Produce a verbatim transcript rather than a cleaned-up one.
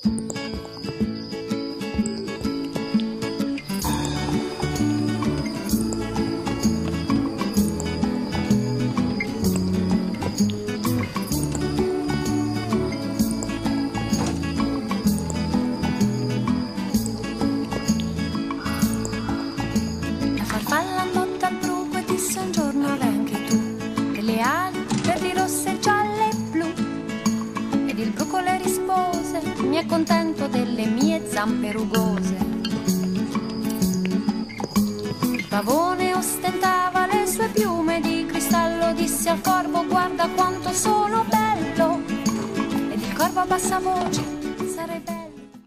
Mi accontento delle mie zampe rugose. Il pavone ostentava le sue piume di cristallo, disse al corvo: guarda quanto sono bello. Ed il corvo a bassa voce